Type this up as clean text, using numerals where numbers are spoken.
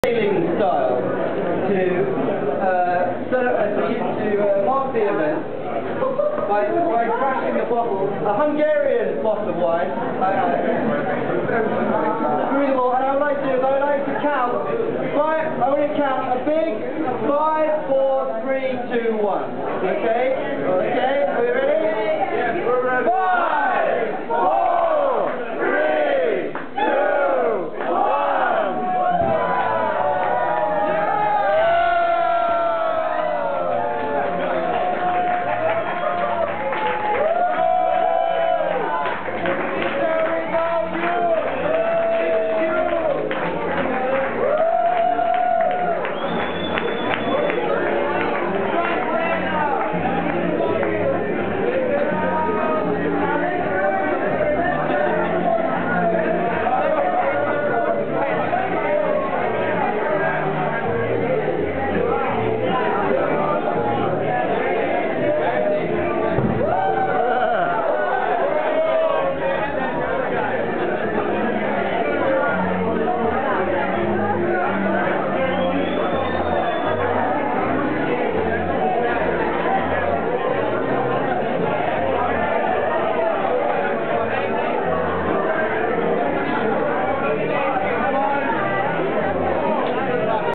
sailing style to mark the event by crashing a bottle, a Hungarian bottle of wine. And I would like to count I want to count a big 5